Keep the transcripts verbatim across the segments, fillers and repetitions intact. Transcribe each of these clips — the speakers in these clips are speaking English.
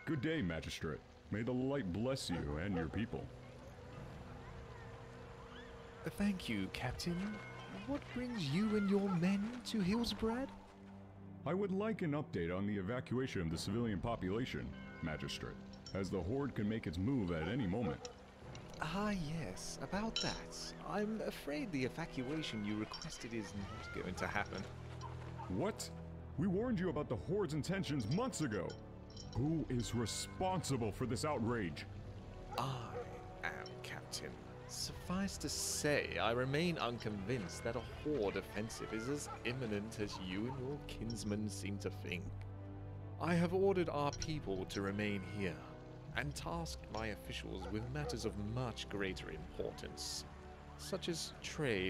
Good day, Magistrate. May the light bless you and your people. Thank you, Captain. What brings you and your men to Hillsbrad? I would like an update on the evacuation of the civilian population, Magistrate, as the Horde can make its move at any moment. Ah, yes, about that. I'm afraid the evacuation you requested is not going to happen. What? We warned you about the Horde's intentions months ago. Who is responsible for this outrage? I am, Captain. Suffice to say, I remain unconvinced that a Horde offensive is as imminent as you and your kinsmen seem to think. I have ordered our people to remain here, and tasked my officials with matters of much greater importance, such as trade.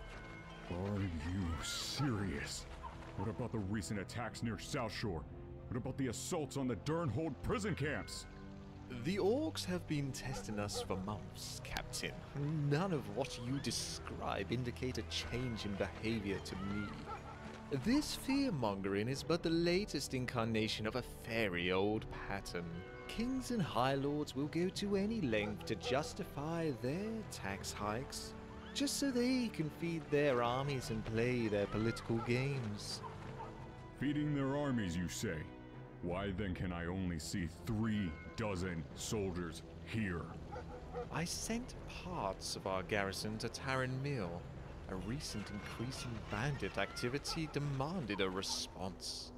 Are you serious? What about the recent attacks near South Shore? What about the assaults on the Durnhold prison camps? The Orcs have been testing us for months, Captain. None of what you describe indicate a change in behavior to me. This fear-mongering is but the latest incarnation of a very old pattern. Kings and High Lords will go to any length to justify their tax hikes, just so they can feed their armies and play their political games. Feeding their armies, you say? Why then can I only see three dozen soldiers here? I sent parts of our garrison to Tarren Mill. A recent increase in bandit activity demanded a response.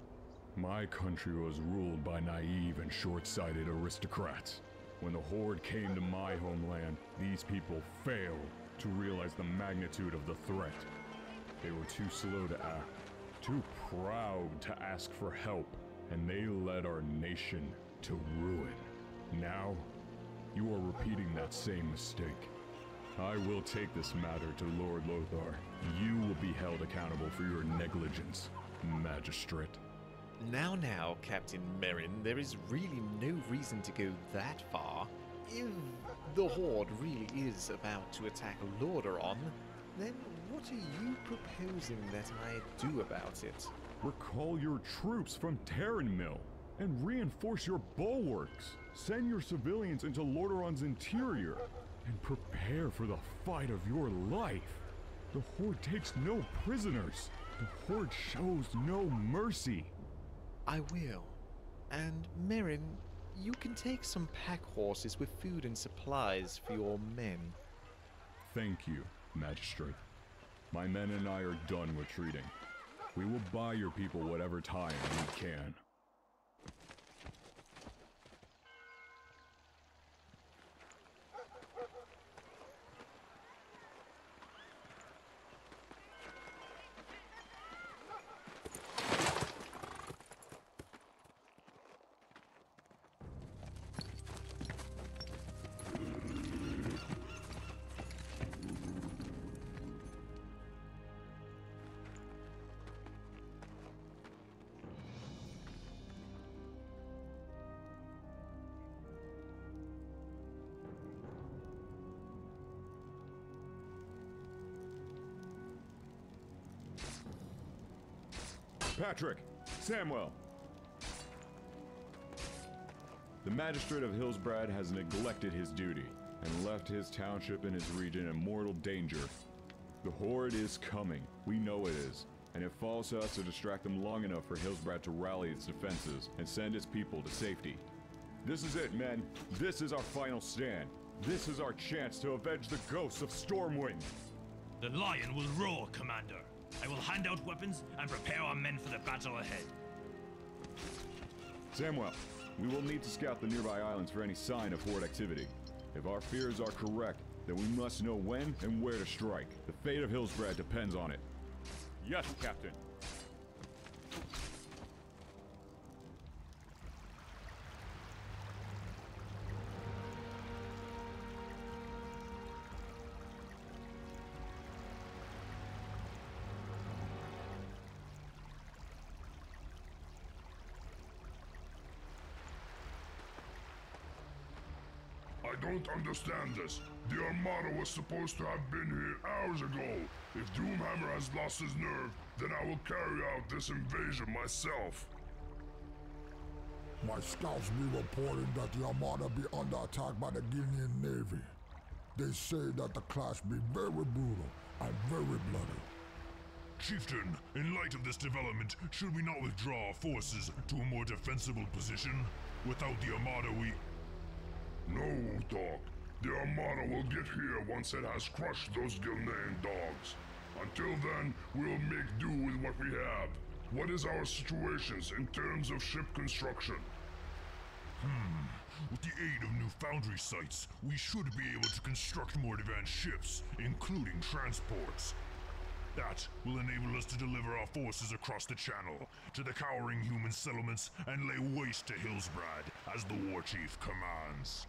My country was ruled by naive and short-sighted aristocrats. When the Horde came to my homeland, these people failed to realize the magnitude of the threat. They were too slow to act, too proud to ask for help, and they led our nation to ruin. Now, you are repeating that same mistake. I will take this matter to Lord Lothar. You will be held accountable for your negligence, Magistrate. Now now, Captain Merrin, there is really no reason to go that far. If the Horde really is about to attack Lordaeron, then what are you proposing that I do about it? Recall your troops from Tarren Mill and reinforce your bulwarks. Send your civilians into Lordaeron's interior and prepare for the fight of your life. The Horde takes no prisoners. The Horde shows no mercy. I will. And Merrin, you can take some pack horses with food and supplies for your men. Thank you, Magistrate. My men and I are done retreating. We will buy your people whatever time we can. Patrick! Samwell! The Magistrate of Hillsbrad has neglected his duty and left his township and his region in mortal danger. The Horde is coming. We know it is. And it falls to us to distract them long enough for Hillsbrad to rally its defenses and send its people to safety. This is it, men. This is our final stand. This is our chance to avenge the ghosts of Stormwind. The lion will roar, Commander. I will hand out weapons and prepare our men for the battle ahead. Samwell, we will need to scout the nearby islands for any sign of Horde activity. If our fears are correct, then we must know when and where to strike. The fate of Hillsbrad depends on it. Yes, Captain. I don't understand this. The Armada was supposed to have been here hours ago. If Doomhammer has lost his nerve, then I will carry out this invasion myself. My scouts be reporting that the Armada be under attack by the Guinean Navy. They say that the clash be very brutal and very bloody. Chieftain, in light of this development, should we not withdraw our forces to a more defensible position? Without the Armada we... No, Dog. The Armada will get here once it has crushed those Gilnean dogs. Until then, we'll make do with what we have. What is our situations in terms of ship construction? Hmm. With the aid of new foundry sites, we should be able to construct more advanced ships, including transports. That will enable us to deliver our forces across the channel, to the cowering human settlements, and lay waste to Hillsbrad, as the War Chief commands.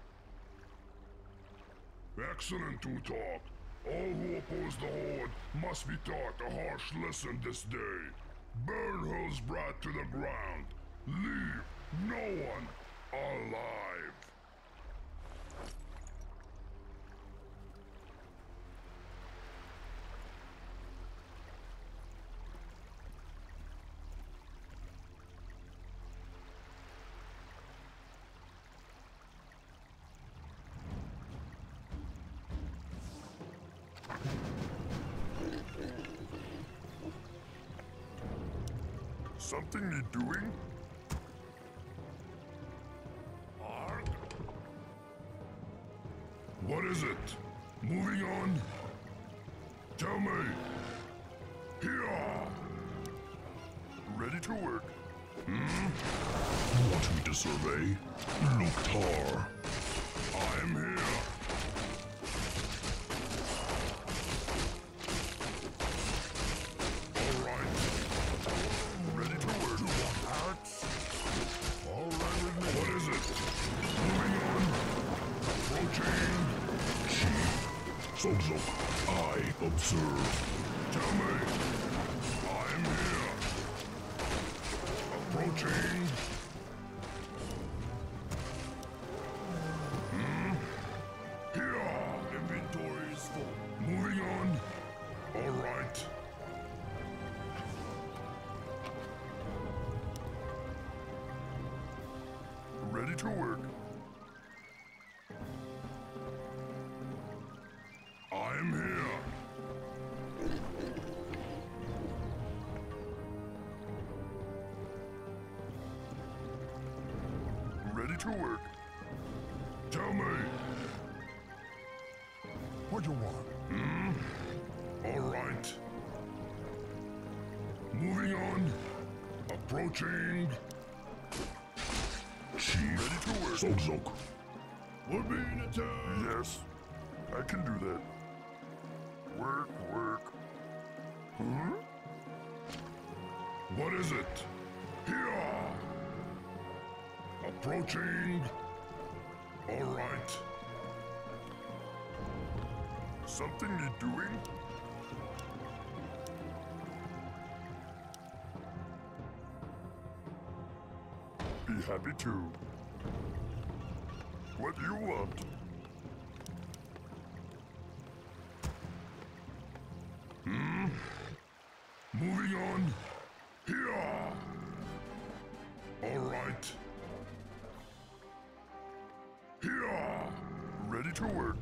Excellent, Tutok. All who oppose the Horde must be taught a harsh lesson this day. Burn Hillsbrad to the ground. Leave no one alive. Something need doing? Arg. What is it? Moving on? Tell me. Here. Ready to work. Hmm? Want me to survey? Loktar. I'm here. Zogzog, I observe. Tell me. I'm here. Approaching. Hmm? Here. Inventory is full. Moving on. All right. Ready to work. I'm here. Ready to work. Tell me. What you want? Hmm? All right. Moving on. Approaching. Chief. Ready to work. Zogzog. We're being attacked. Yes. I can do that. Work, work. Huh? What is it? Here! Approaching. All right. Something need doing? Be happy to. What do you want? Hmm? Moving on. Here. All right. Here. Ready to work.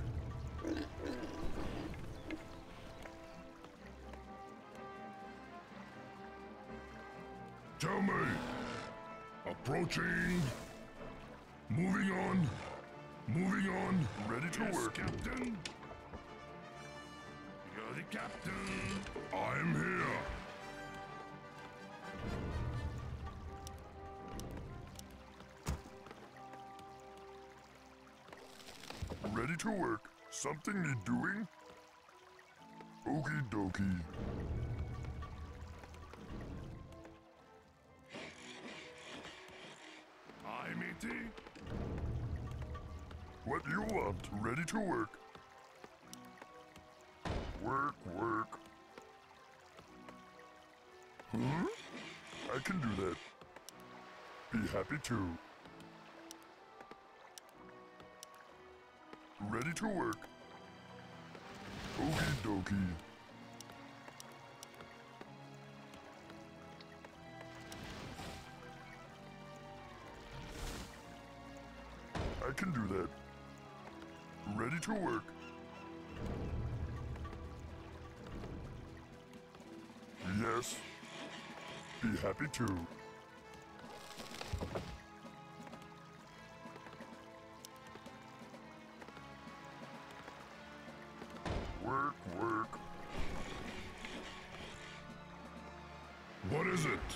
Tell me. Approaching. Moving on. Moving on. Ready to yes, work. Captain. You're the captain. I'm here. Ready to work. Something need doing? Okie dokie. Hi, matey. What do you want? Ready to work. Work, work. Huh? I can do that. Be happy to. Ready to work. Okie dokie. can do that. Ready to work. Yes. Be happy too. Work, work. What is it?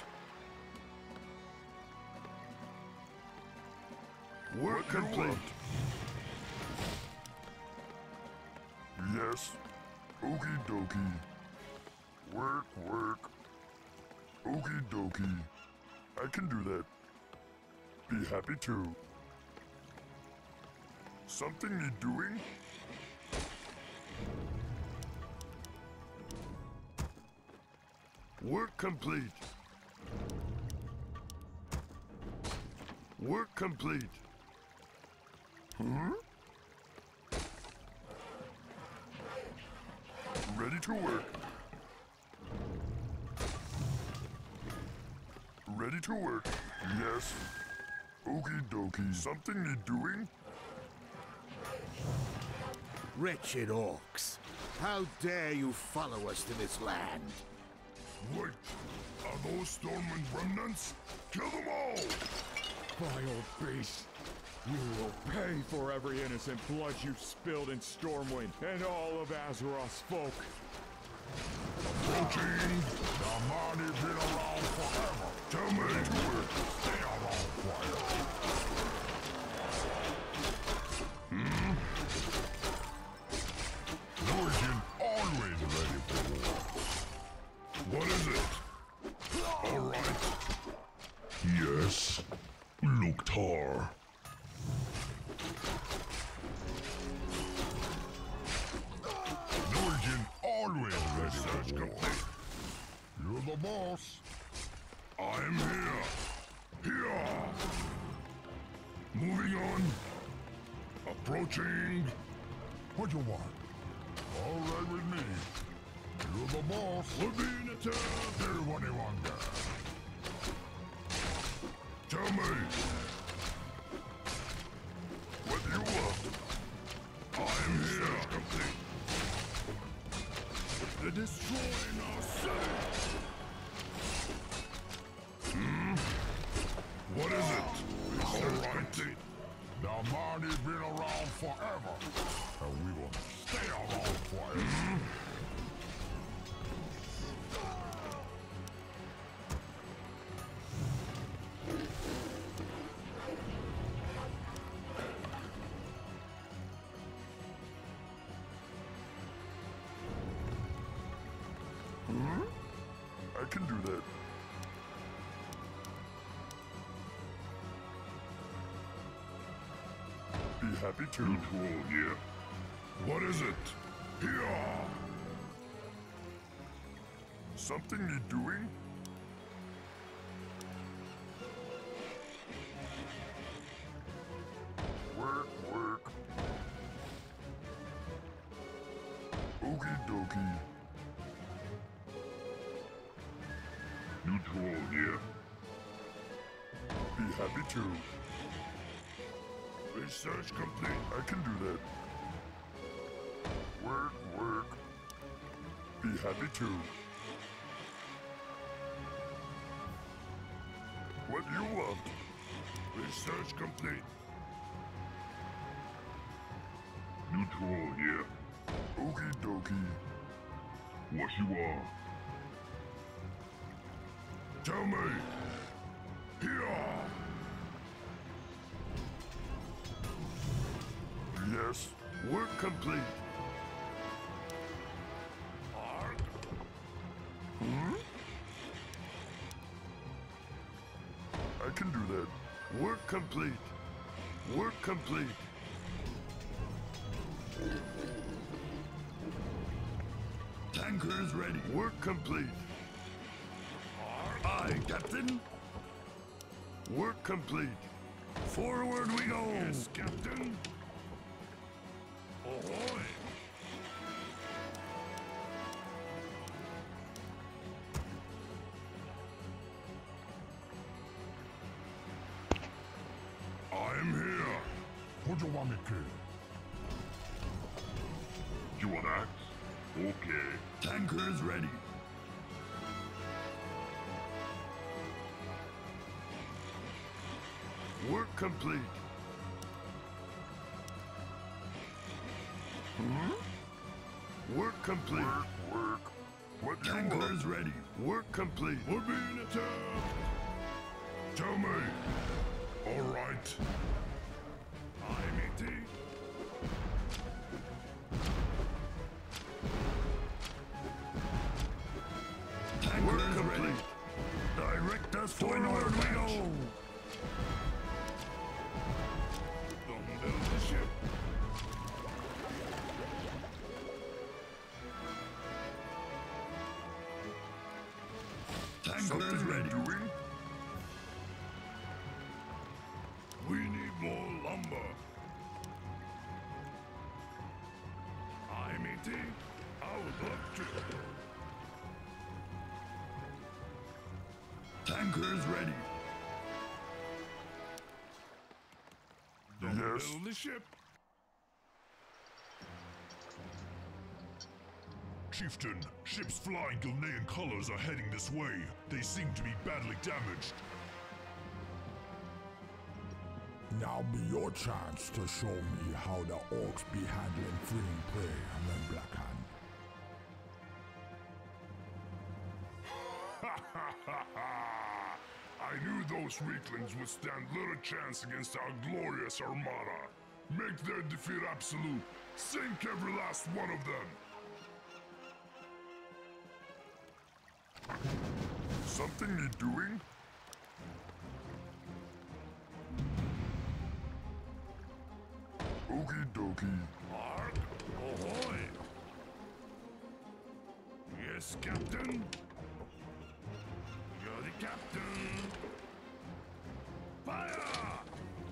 Work complete. Yes. Okie dokie. Work, work. Okie dokie. I can do that. Be happy too. Something need doing? Work complete. Work complete. Hmm? Ready to work. Ready to work. Yes. Okie dokie. Something need doing? Wretched orcs, how dare you follow us to this land? Wait. Are those Stormwind remnants? Kill them all! Vile beast! You will pay for every innocent blood you spilled in Stormwind and all of Azeroth's folk! Approaching! The money been around forever! Tell me to work! Stay around quiet! Hmm? Origin always ready for war. What is it? Alright. Yes. Loktar. Origin always ready for war. You're the boss. I'm here. Here. Moving on. Approaching. What you want? All right with me. You're the boss. We'll be in a town. There, what do you want there? Tell me. What do you want? I'm here. Complete. They're destroying our city. Hmm? What is it? All right. The money been around forever, and we will stay around forever. Hmm? Hmm? I can do that. Be happy to. Neutral here. What is it? Here. Something need doing? Work, work. Okie dokie. Neutral here. Be happy too. Research complete. I can do that. Work, work. Be happy too. What do you want? Research complete. Neutral here. Okie dokie. What you are? Tell me. Here. Yes. Work complete. Arg. Hmm? I can do that. Work complete. Work complete. Tanker is ready. Work complete. Aye, Captain. Work complete. Forward we go. Yes, Captain. Ahoy. I'm here. What you want me killed? You want axe? Okay. Tankers ready. Work complete. Hmm? Work complete. Work, work. What you want? Tankers ready. Work complete. We're being attacked. Tell me. All right. I'm E T. Tankers ready. Direct us to an order we go. Don't build the ship. Tankers Something ready. you're doing? We need more lumber. I'm E T. I would love to. Tankers ready. Don't yes. build the ship. Chieftain, ships flying Gilnean colors are heading this way. They seem to be badly damaged. Now be your chance to show me how the orcs be handling freeing prey and then Black Hand. I knew those weaklings would stand little chance against our glorious armada. Make their defeat absolute. Sink every last one of them. Something need doing? Okie dokie. Arg, ahoy! Yes, Captain? You're the captain! Fire!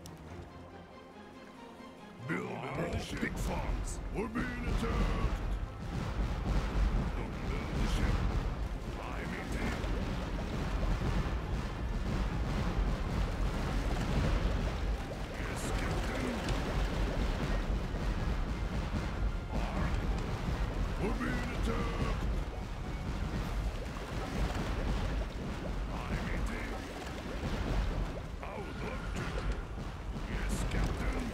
Build oh, the ship. Big farms. We're being attacked! Don't build the ship. I'm E T. Yes, Captain. Arg. We're being attacked! I'm E T. I would love to. Yes, Captain.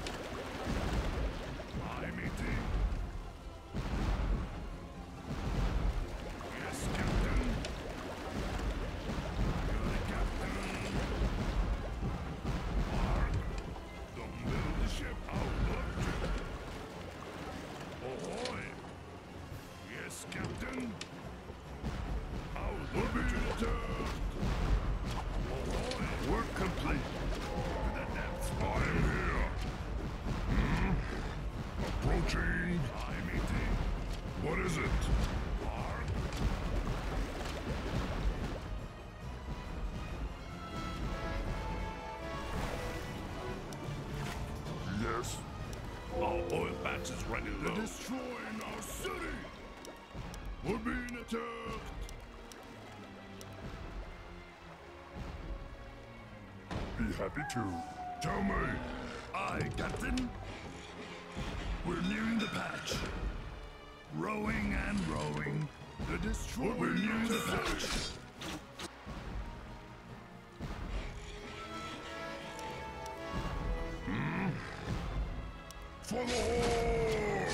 I'm E T. Yes, Captain. You're the captain. Arg. Don't build the ship. I would love to. Ahoy. Yes, Captain. I would love to. Attacked. Ahoy. Work complete. I am here. Hmm? Approaching. I'm E T. What is it? Arg. Yes. Our oil patch is running low. They're destroying our city. We're being attacked. Be happy to. Tell me. Aye, Captain. We're nearing the patch. Rowing and rowing. They're destroying We're nearing the our patch. city. Hmm? For the Horde!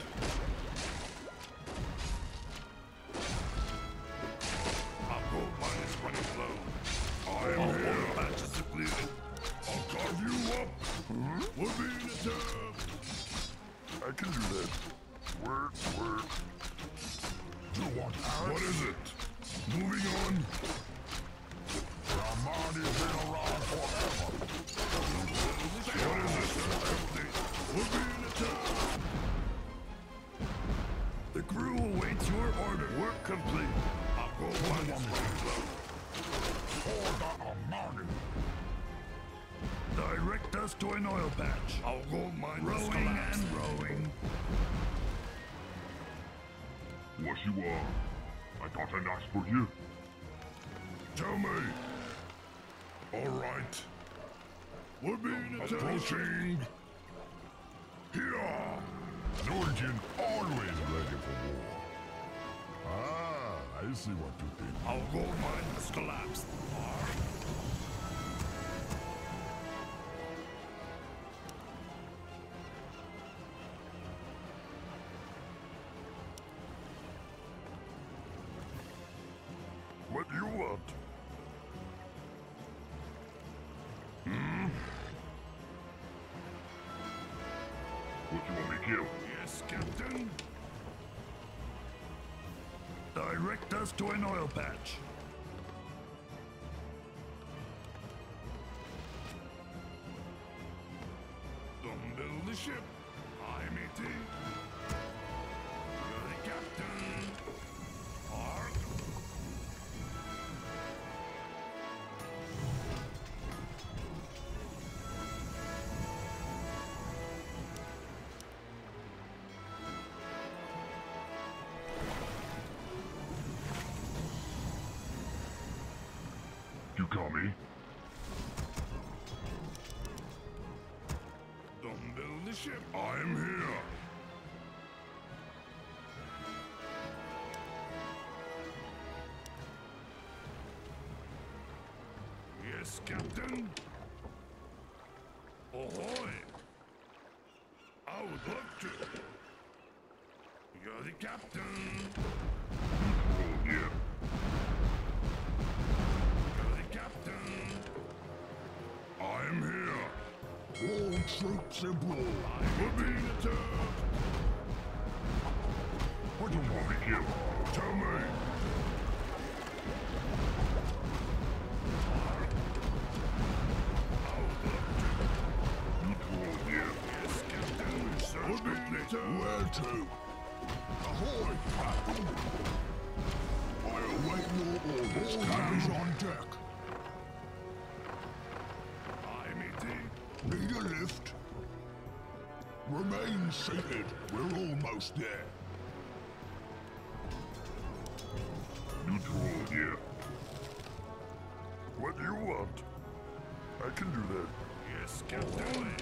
Our gold mine is running low. I am All here. oil patches depleted. I'll carve you up. Huh? We're being attacked. I can do that. Work, work. You want axe? What is it? Moving on. The Armada's been around forever. What is it? We're being attacked. The crew awaits your order. Work complete. I'll go one is running low. For the Armada. Direct us to an oil patch. Our gold mine is Rowing collapsed. and rowing. What you are? I thought I'd ask for you. Tell me. All right. We're being attacked. Approaching. Here! Norgin always ready for war. Ah, I see what you did. Our gold mine has collapsed. What do you want? Hmm? What you want me to kill? Yes, Captain. Direct us to an oil patch. Don't build the ship. I'm E T. You're the captain. Arg. You call me? Don't build the ship. I'm here. Yes, Captain. Ahoy! I would love to. You're the captain. Oh, yeah. You're the captain. I'm here. All troops aboard. We're being attacked. What do you want me to kill? Tell me. You told me. Yes, Captain. Search We're being complete. attacked. Where to? Ahoy, Captain! I await your orders. All hands on deck. I'm E T. Need a lift? Remain seated. We're almost there. You told me. What do you want? I can do that. Yes, Captain.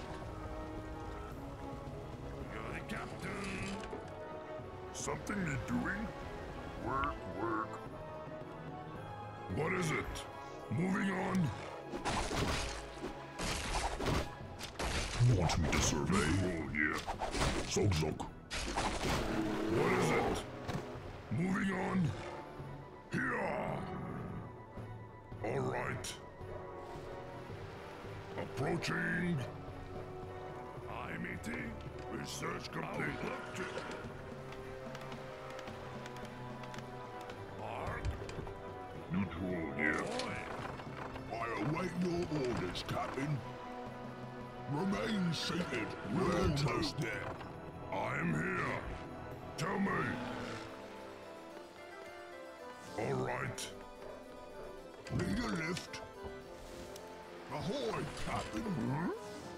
You're the captain. Something need doing? Work, work. What is it? Moving on. Want me to survey? Oh, yeah. So look. What is it? Moving on. Here. All right. Approaching. I'm E T. Research complete. Look to. Arg. Neutral here. Ahoy. I await your orders, Captain. Remain seated. We're Where to? almost there. I'm here. Tell me. All right. Need a lift? Ahoy, Captain. Hmm?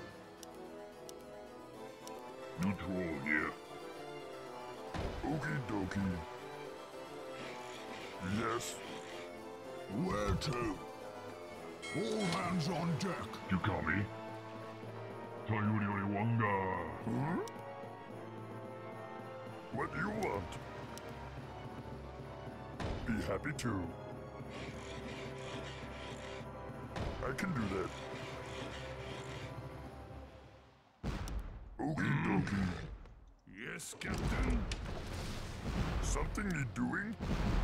Neutral here. Okie dokie. Yes. Where to? All hands on deck. You call me? Tayuri Wanga. Huh? What do you want? Be happy too. I can do that. Okie dokie. Yes, Captain. Something need doing?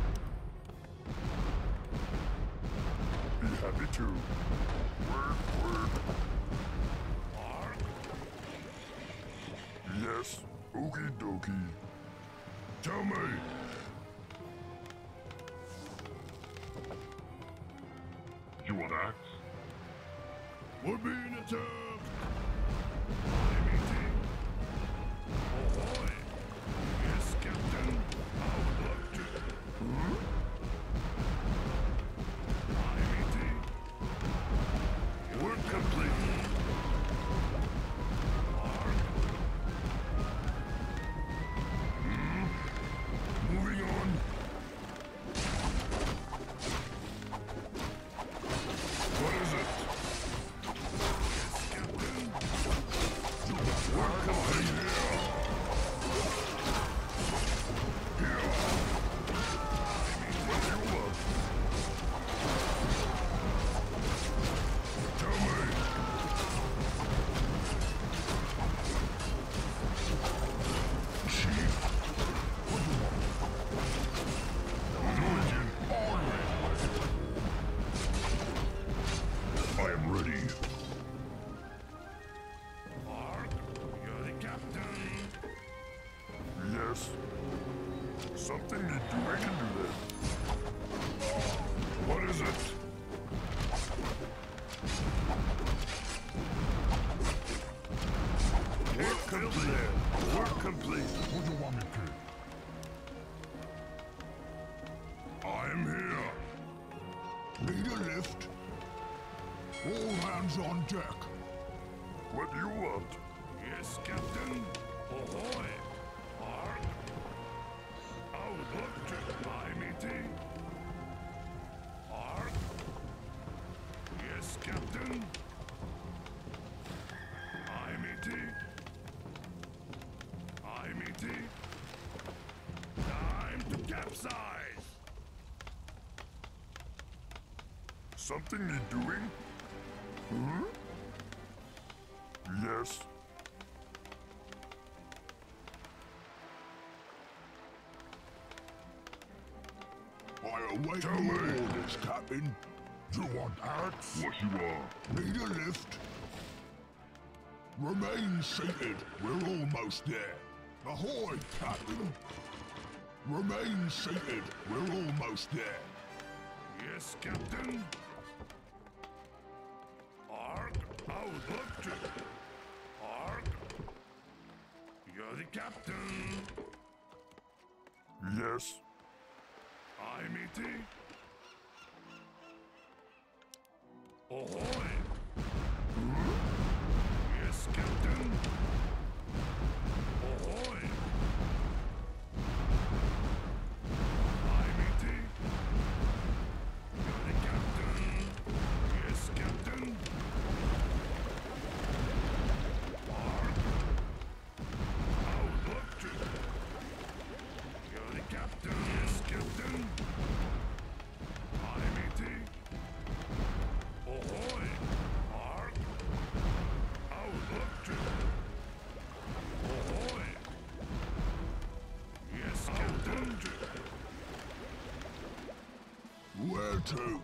Be happy too. Work, work. Arg. Yes, okie dokie. Tell me. You want axe? We're being attacked. I'm E T. Ahoy. Yes, Captain. I would love to. Huh? I'm E T. Work complete. Arg. Hmm? Moving on. What is it? Yes, Captain. Work complete. Need a lift? All hands on deck. What do you want? Yes, Captain. Ahoy! Arg! Out of to my meeting. Arg! Yes, Captain. I meeting. I meeting. Time to capsize. Something need doing? Hmm? Yes. I await Tell your me. orders, Captain. You want axe? What you want? Need a lift? Remain seated. We're almost there. Ahoy, Captain. Remain seated. We're almost there. Yes, Captain. Arg, out of to. Arg. You're the captain. Yes. I meeting. Ahoy. Yes, Captain. Ahoy. I meeting. You're the captain. Yes, Captain. Arg. Out of to. You're the captain. Yes, Captain. I meeting. Ahoy. Arg. Out of to. Ahoy. Yes, Captain. Where to?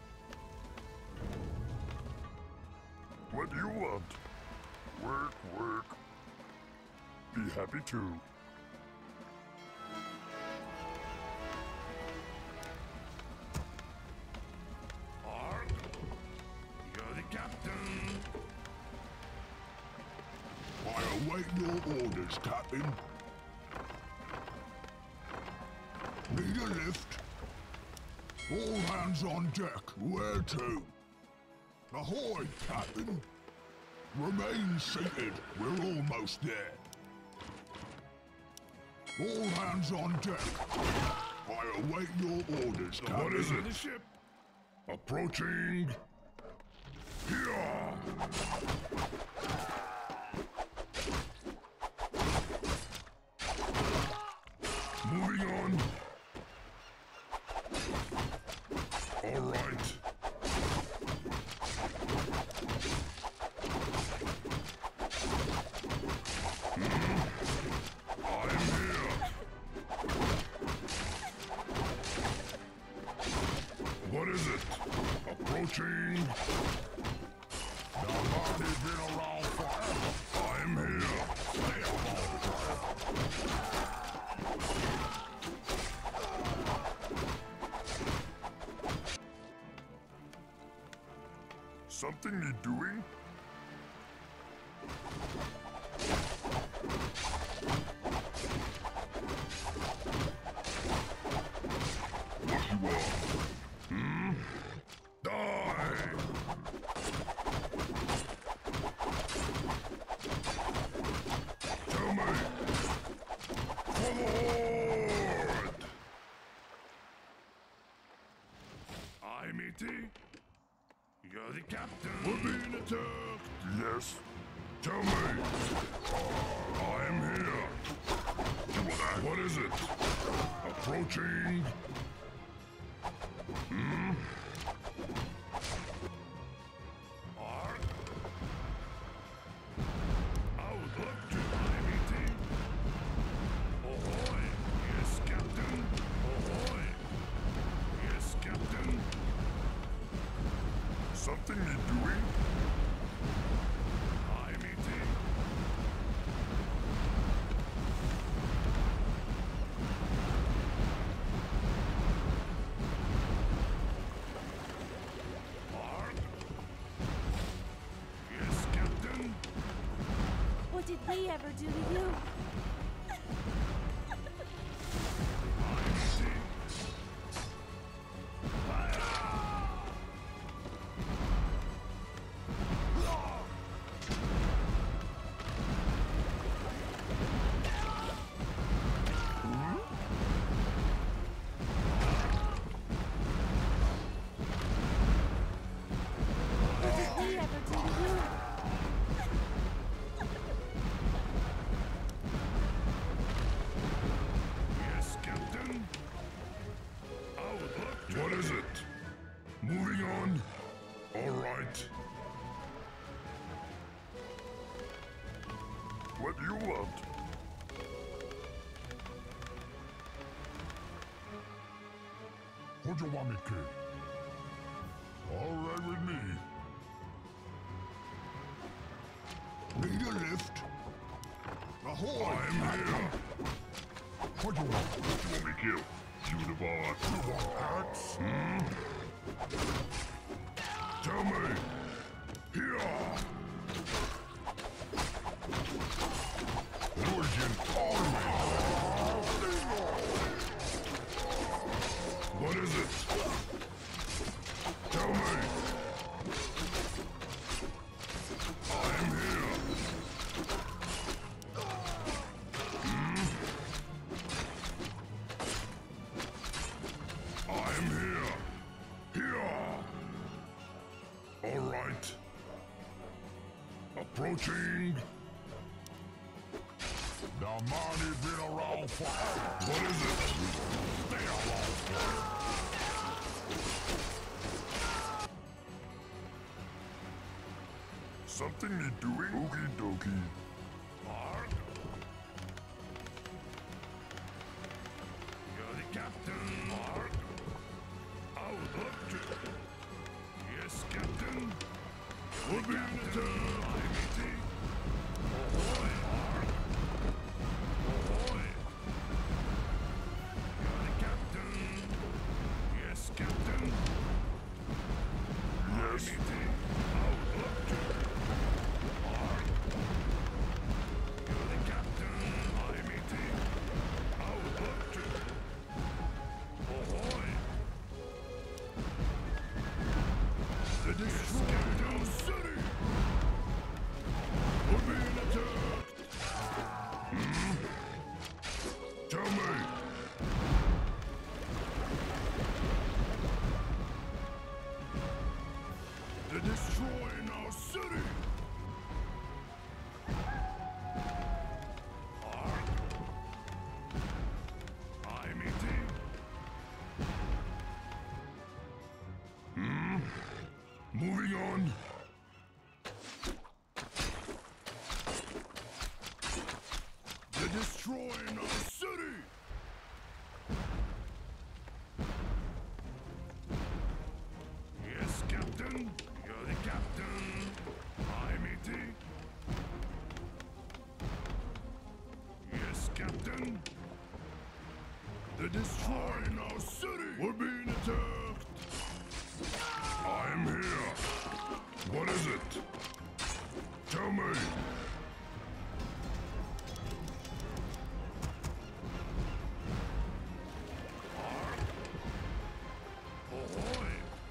What do you want? Work, work. Be happy too. Arg. You're the captain. I await your orders, Captain. Need a lift? All hands on deck. Where to? Ahoy, Captain. Remain seated. We're almost there. All hands on deck. I await your orders, Captain. What is it? The ship. Approaching. Here. Moving on. All right. Hmm. I'm here. What is it? Approaching. Nobody's been around forever. I'm here. Stay along. Something need doing? What you want? Hmm? Die! Tell me! For the Horde! I meeting. You're the captain. We're being attacked. Yes? Tell me! I'm here! What is it? Approaching! Hmm? Arg. Out of to my meeting. Ahoy. Yes, Captain. Ahoy. Yes, Captain. Something need doing? I meeting. Arg. Yes, Captain. What did we ever do to you? I meeting. on. All right. What do you want? What you want me, kid? All right with me. Need a lift? Ahoy! I'm here. What you want? What you want me kill? You the boss. You want axe? Hmm? Tell me. Here. Origin Army. What is it? Tell me. I'm here. Hmm? I'm here. Here. All right. Approaching. The money been around forever. What is it? Stay alone. Something need doing? Okie dokie. Mark. You're the captain, Mark. Out up to. Yes, captain. We'll be in the turn. I'm eating. Ahoy, Mark. Ahoy. You're the captain. Yes, captain. Yes. I'm eating. Out up to. Mark. You're the captain. I'm eating. Out up to. Ahoy. The destroyer city. We're being attacked. Hmm? Tell me. They're destroying our city. Ark. I'm eating. Hmm? Moving on. They're destroying our city. Yes, Captain. You're the captain. I'm eating. Yes, Captain. They're destroying our city. We're being attacked. I'm here. What is it? Tell me. Ark. Ahoy.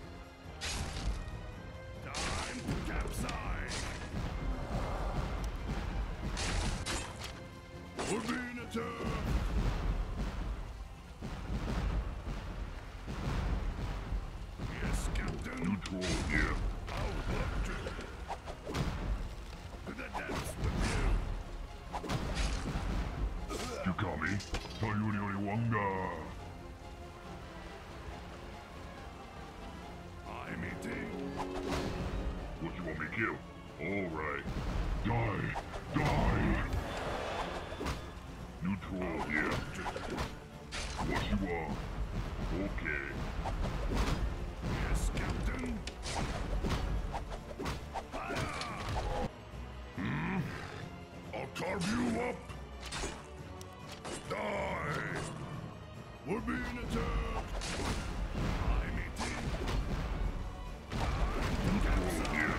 Time to capsize. We're being attacked. Yes, Captain. Neutral here. Out up to. To the depths with you. You call me? Toyuri Oriwanga. I'm eating. What you want me to kill? All right. Die. Die. Neutral here. What you want? Okay. Yes, Captain. Fire! Hmm? I'll carve you up. Die. We're being attacked. I'm eating. I'm capsized.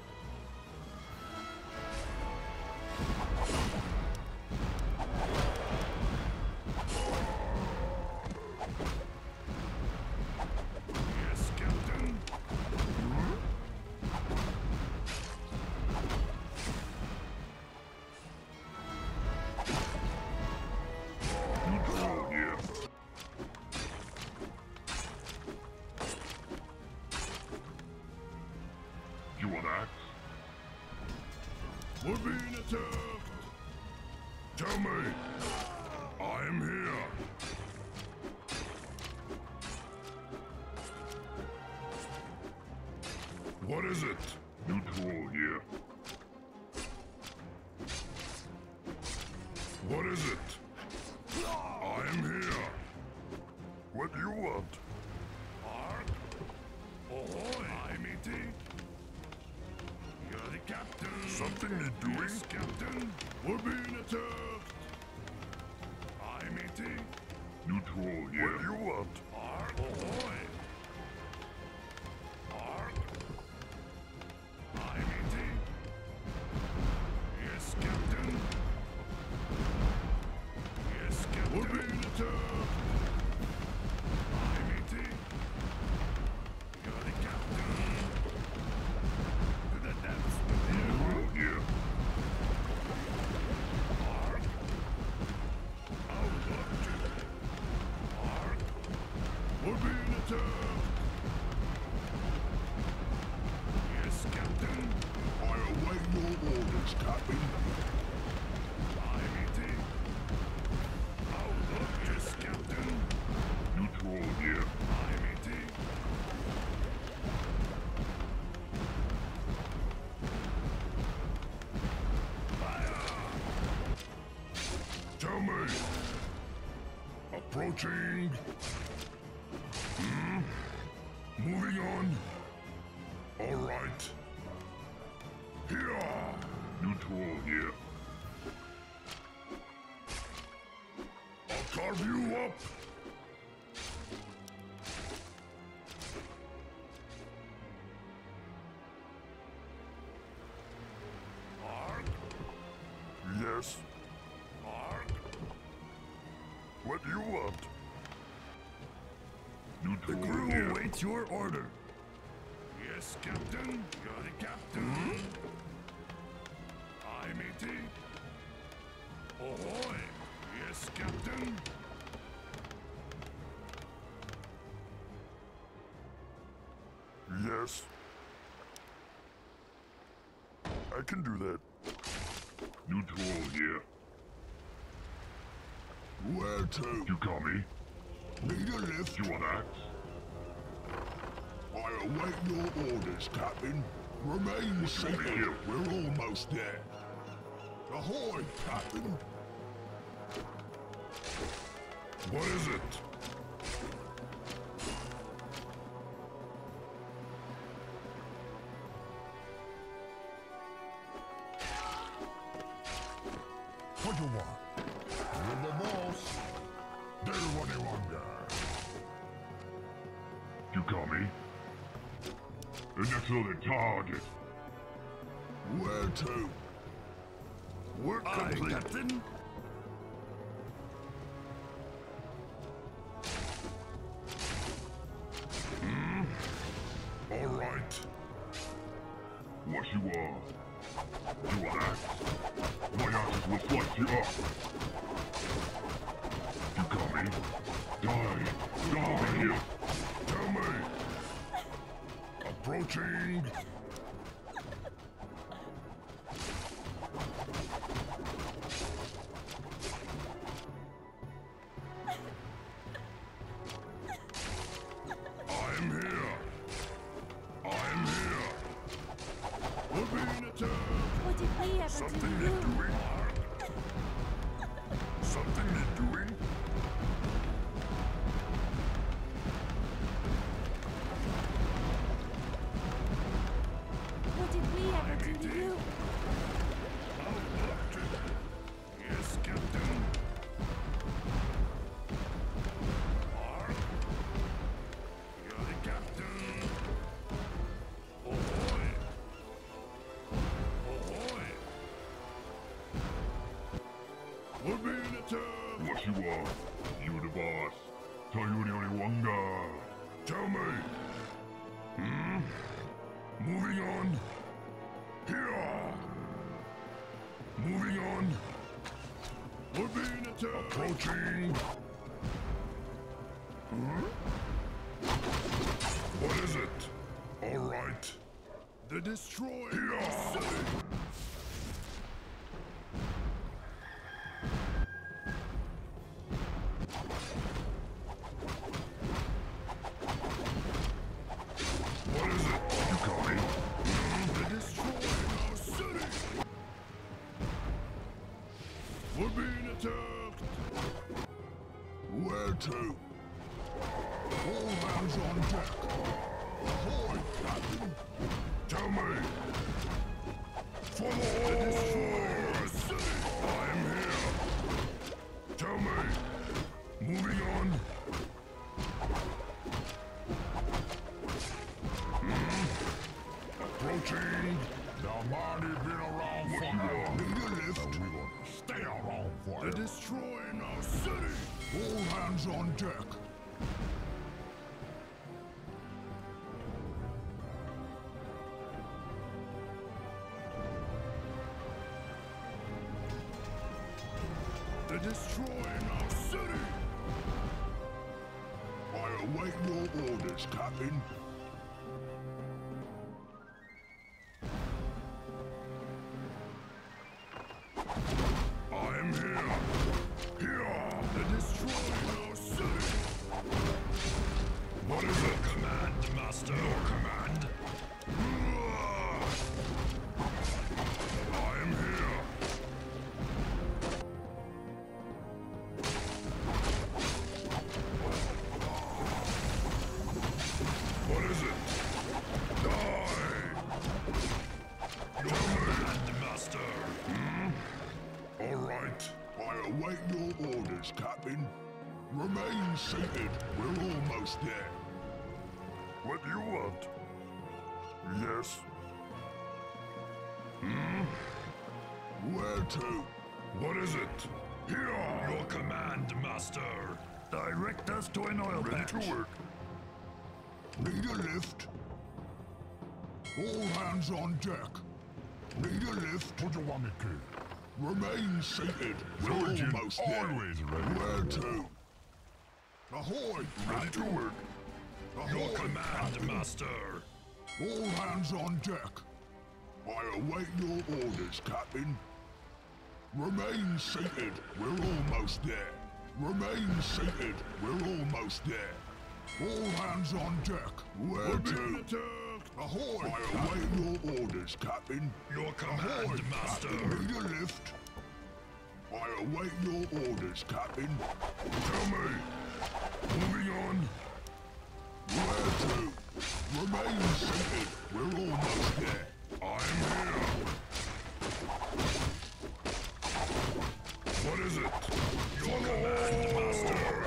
Yes, Captain. Neutral here. You want axe? We're being attacked. Tell me. I'm here. What is it? Neutral here. What is it? I'm here. What do you want? Ark? Ahoy! Aye, matey. You're the captain. Something need doing? Yes, captain. We're being attacked. Aye, matey. Neutral here. What do you want? Ark? Ahoy! Ark? Aye, matey. Yes, captain. Yes, captain. We're being attacked. Aye, matey. You're the captain. To the depths with you. Here. Ark. Out of it. Ark. We're being attacked. Yes, captain. I await your orders, Captain. Aye, matey. Out of yes, captain. Neutral here. Aye, matey. Fire! Tell me. Approaching. Hmm? Moving on. All right. Here. Neutral here. I'll carve you up. Ark? Yes. Ark? What do you want? Neutral the crew here. Awaits your order. Yes, Captain. You're the captain. Hmm? Aye, matey. Ahoy! Yes, Captain. Yes. I can do that. Neutral here. Where to? You call me? Need a lift? You want axe? I await your orders, Captain. Remain seated. We're almost there. Ahoy, Captain. What is it? What you want? You're the boss. Do what you want, guy. You call me? The next other target. Where to? Work Aye, complete. Captain. Hmm? All right. What you are? You want axe? My axes will slice you up. You call me? Die! Die! Tell me! Approaching! I'm here! I'm here! We're being attacked! What did we ever Something do to need you? doing? Something need doing? What did we ever do to you? Yes, Captain. Ark? You're the captain. Ahoy! Ahoy! We're being attacked! What you are? You the boss. Tell you the only one guy. Tell me. Hmm? Moving on. Here. Moving on. We're being attacked. Approaching. Hmm? What is it? All right. The destroyer. Here. What is it? You call me? to? All hands on deck. Ahoy, Captain. Tell me. For the horse! I'm here. Tell me. Moving on. Hmm? Approaching. The Armada been around What for you want? Need a lift? So we gonna stay around for They're it. destroying our city. All hands on deck. They're destroying our city. I await your orders, Captain. I am here. Here. They're destroying our city. What is it? Command, Master. Your command. I am here. What is it? Die! Your command, Master. Hmm? All right. I await your orders, Captain. Remain seated. We're almost there. What do you want? Yes. Hmm? Where to? What is it? Here! Your command, Master. Direct us to an oil Ready patch. to work. Need a lift? All hands on deck. Need a lift? What do you want me to? Remain seated. We're Sergeant, almost there. always ready. Where to? Ahoy! Ready to work. Ahoy, Your command, Captain. Master. All hands on deck. I await your orders, Captain. Remain seated. We're almost there. Remain seated. We're almost there. All hands on deck. Where We're to? being attacked. Ahoy! I await your orders, Captain. Your command, Ahoy, Master. Captain. Need a lift? I await your orders, Captain. Tell me. Moving on. Where to? Remain seated. We're almost there. I'm here. What is it? Your command, Master.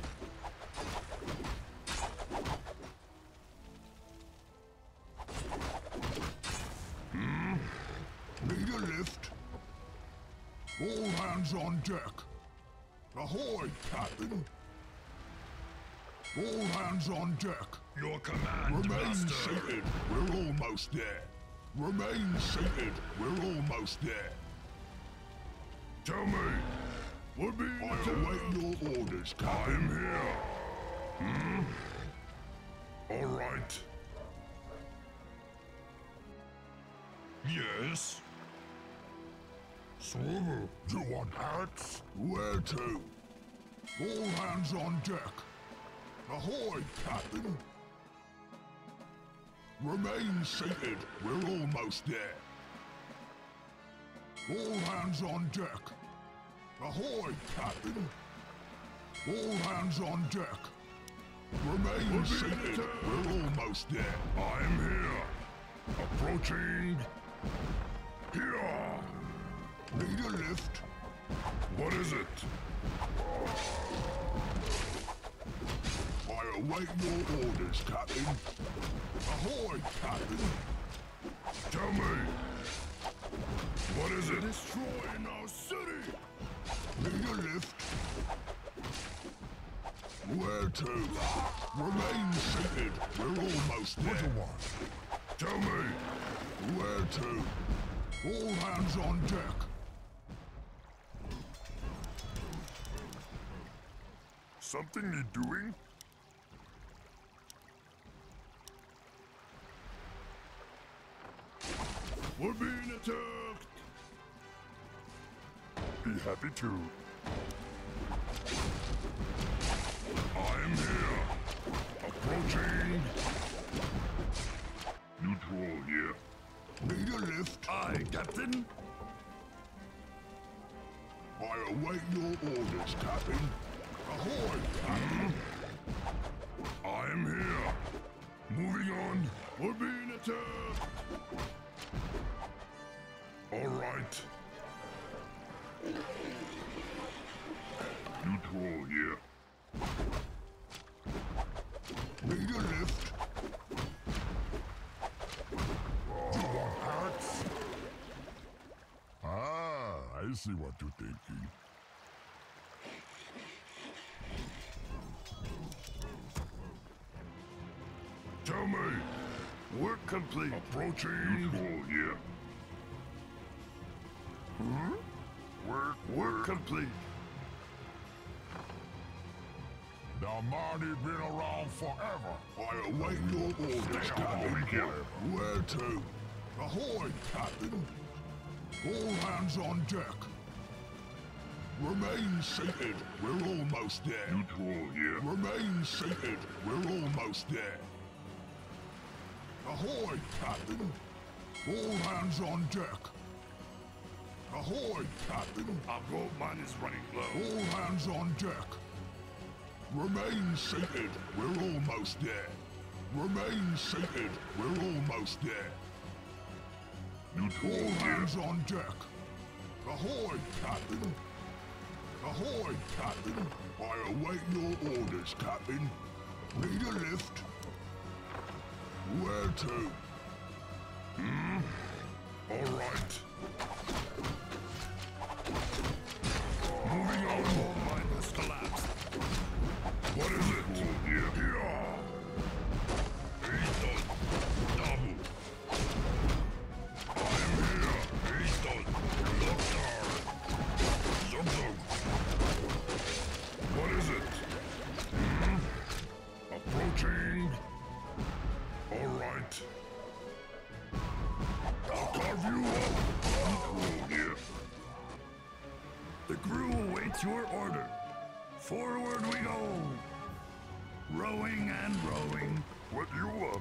Hmm? Need a lift? All hands on deck. Ahoy, Captain. All hands on deck. Your command, Remain Master. seated. We're almost there. Remain seated. We're almost there. Tell me. We're being I attacked. await your orders, Captain. I'm here. Hmm? All right. Yes. Swivel, you want hats? Where to? All hands on deck. Ahoy, Captain. Remain seated. We're almost there. All hands on deck. Ahoy, Captain. All hands on deck. Remain We're seated. being attacked. We're almost there. I'm here. Approaching. Here. Need a lift? What is it? I await your orders, Captain. Ahoy, Captain. Tell me. What is it? Destroying our city. Need a lift? Where to? Remain seated. We're almost there. What do you want? Tell me. Where to? All hands on deck. Something need doing? We're being attacked. Be happy to. I'm here. Approaching. Neutral here. Need a lift? Aye, Captain. I await your orders, Captain. Ahoy, Captain! I'm here. Moving on. We're being attacked. All right. Neutral here. Need a lift? You want hats? Ah, I see what you're thinking. Tell me. Work complete. Approaching. Neutral here. Hmm? Work, work complete. The Marty been around forever. I await your orders, Captain. Where to? Ahoy, Captain. All hands on deck. Remain seated. We're almost there. Neutral here. Remain seated. We're almost there. Ahoy, Captain. All hands on deck. Ahoy, Captain. Our gold mine is running low. All hands on deck. Remain seated. We're almost there. Remain seated. We're almost there. Neutral All here. hands on deck. Ahoy, Captain. Ahoy, Captain. I await your orders, Captain. Need a lift? Where to? Hmm? All right. Moving on. All mine has collapsed. What is it? Here. Here. Easton. Double. I'm here. Easton. Doctor. Zug Zug. What is it? Hmm? Approaching. All right. I'll carve you up. Neutral here. The crew awaits your order. Forward we go. Rowing and rowing. What do you want?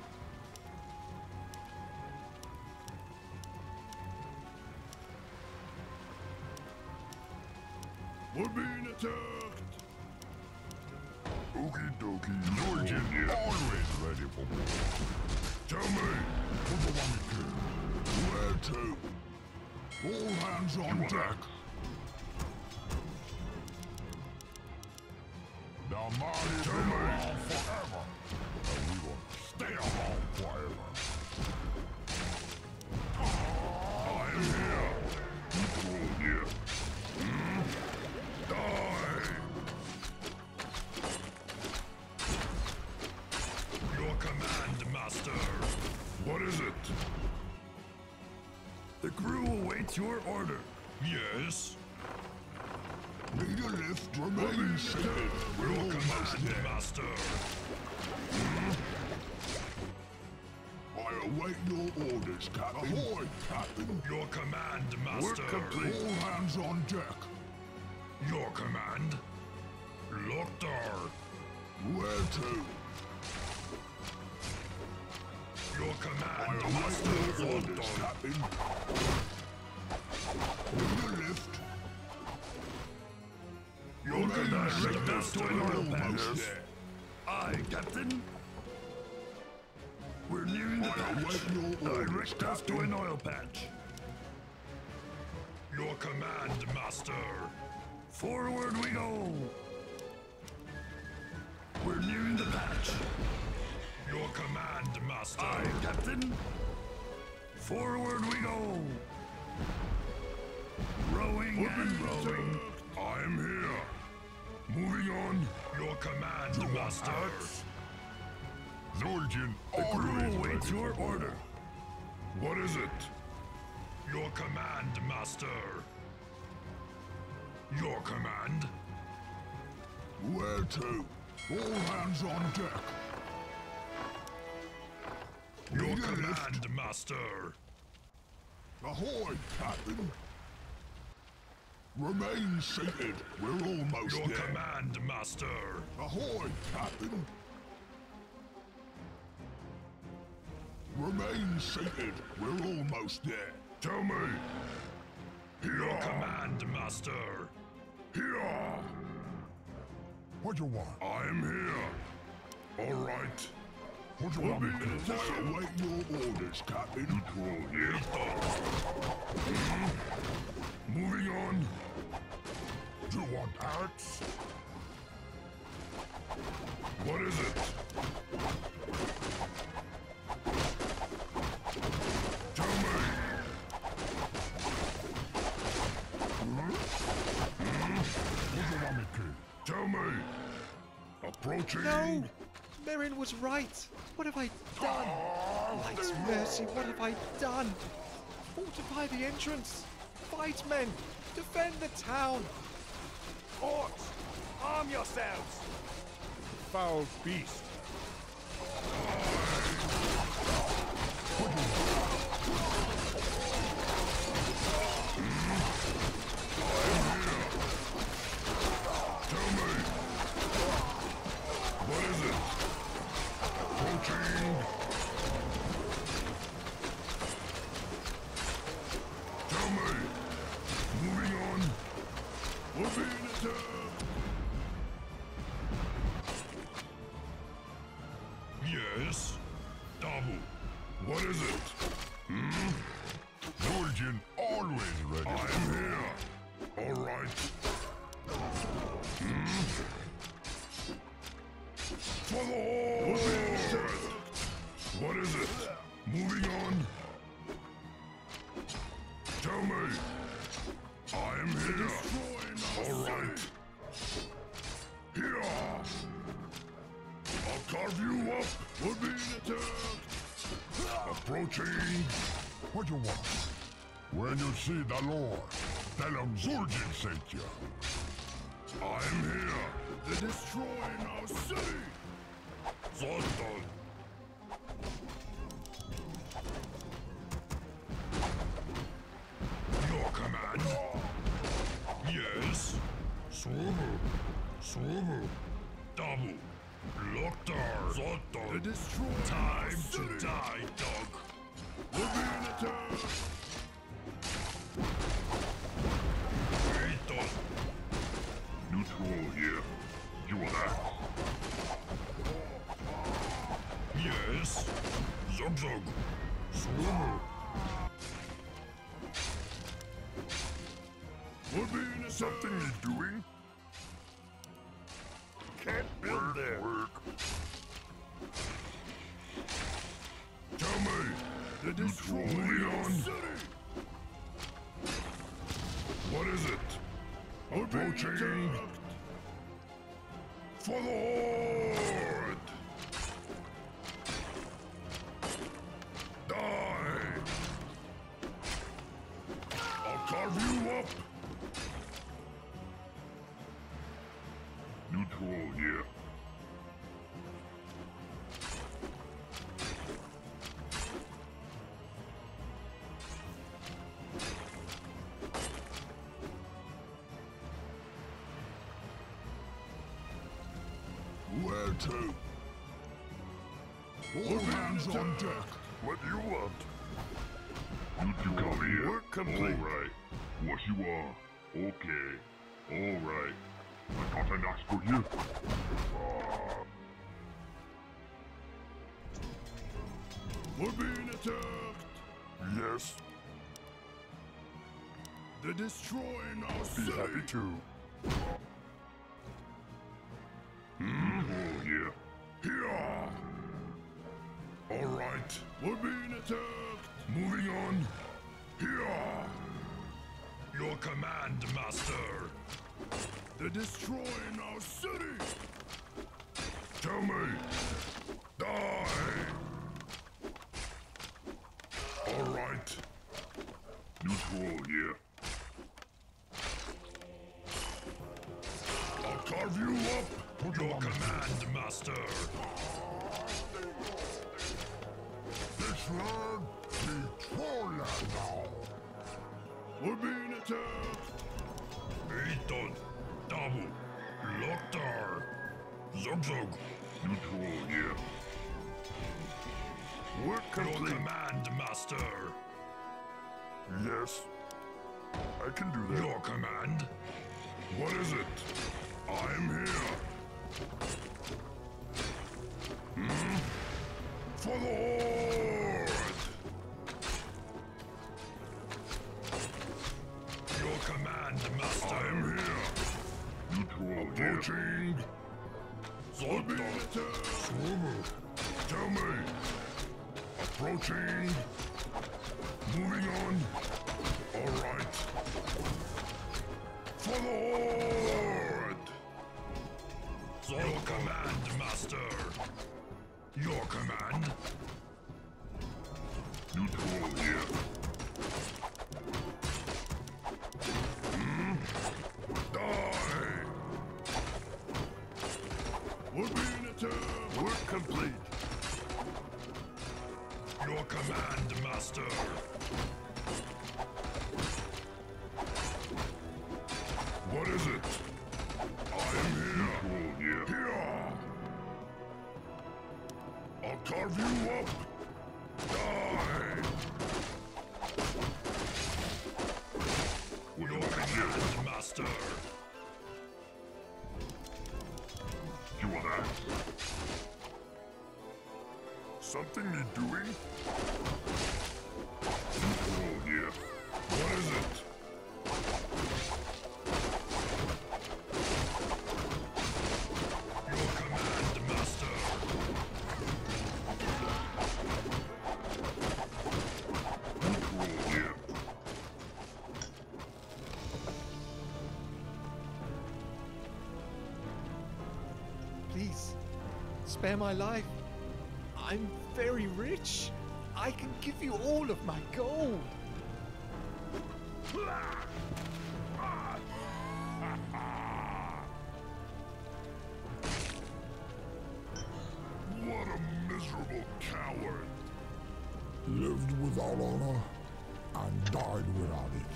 We're being attacked. Okie dokie. Georgian here. Always ready for war. Tell me. Where to? All hands on deck. The Marty been around forever. And we will stay around forever. I am here. Neutral here. Hmm? Die! Your command, Master. What is it? The crew awaits your order. Yes? Need a lift? Remain seated. We're Your almost command, there. Master. I await your orders, Captain. Ahoy, Captain. Your command, Master. Work complete. All hands on deck. Your command. Loktar. Where to? Your I command, await Master. your orders, Loktar. Captain. Need a lift? You can direct us to an oil Almost patch. there. Aye, Captain. We're nearing the I patch. await your orders, Direct us to Captain. an oil patch. Your command, Master. Forward we go. We're nearing the patch. Your command, Master. Aye, Captain. Forward we go. Rowing and rowing. I'm here. Moving on. Your command, Master. Zul'jin The crew always awaits ready your for war. order. What is it? Your command, Master. Your command. Where to? All hands on deck. Your Need a lift? command, Master. Ahoy, Captain. Remain seated. We're almost Your there. command, Master. Ahoy, Captain. Remain seated. We're almost there. Tell me. Your Here. command, Master. Here. What you want? I'm here. All right. What you want me to do? I await your orders, Captain. Neutral, yes. Hmm? Moving on. Do you want axe? What is it? Tell me. Hmm? Hmm? What do you want me to? Tell me. Approaching. No! Merrin was right. What have I done? Light's mercy, what have I done? Fortify the entrance. Fight, men. Defend the town. Orcs, arm yourselves! Foul beast. Tell me. What is it? Approaching. Tell me. Moving on. We're being attacked. Yes. Dabu. What is it? Hmm? Zul'jin always ready. I'm here. All right. Hmm? For the horde! What is it? Moving on. Tell me. I am here. All right. Here. I'll carve you up. We're being attacked. Approaching. What you want? When you see the Lord, tell him Zul'jin sent you. I'm here. They're destroying our city. Zoltan. Your command. Yes. Sumu. Sumu. Dabu. Loktar. Zoltan. They're destroying Time our to city. die, dog. We're being attacked. Eitan. Neutral here. You are that. Yes. Zug Zug. Sumu. We're being attacked. Something he's doing? Can't build work, there. Work. Tell me. The destroying our city. What is it? Approaching. For the horde. Die. I'll carve you up. Neutral here. Where to? All hands on deck. What do you want? You two come here. Work complete. All right. What you are? Okay. All right. I got an ask for you. Uh... We're being attacked. Yes. They're destroying our city. Be happy too. Hmm? Oh, yeah. Here. All right. We're being attacked. Moving on. Here. Your command, master. They're destroying our city. Tell me. Die. All right. Neutral here. I'll carve you up. Your command, master. This land be Troya now. We're being attacked. Eitan, Dabu, Loktar, Zug Zug. Neutral here. Work complete. Your command, master. Yes. I can do that. Your command? What is it? I'm here. Hmm? For the Horde! Your command, Master. I am here. Neutral approaching. Soldater. Tell me. Approaching. Moving on. All right. For the Horde. Your command, Master. Your command. Neutral here. Hmm? Die! We'll be in a turn. Work complete. Your command, Master. What is it? I am here. Here. Here. I'll carve you up. Die. Your command, Master. You are that. Something need doing? Oh, yeah. What is it? Your command, Master. Oh, yeah. Please, spare my life. I'm very rich. I can give you all of my gold. What a miserable coward. Lived without honor and died without it.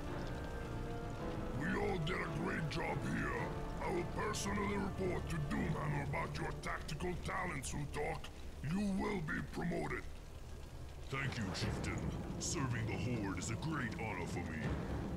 We all did a great job here. I will personally report to Doomhammer about your tactical talents, Uthok. You will be promoted. Thank you, Chieftain. Serving the Horde is a great honor for me.